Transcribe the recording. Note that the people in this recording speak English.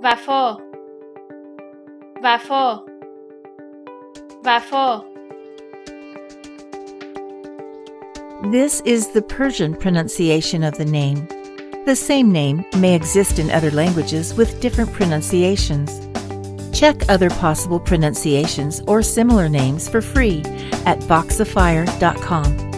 وفا وفا وفا. This is the Persian pronunciation of the name. The same name may exist in other languages with different pronunciations. Check other possible pronunciations or similar names for free at Voxifier.com.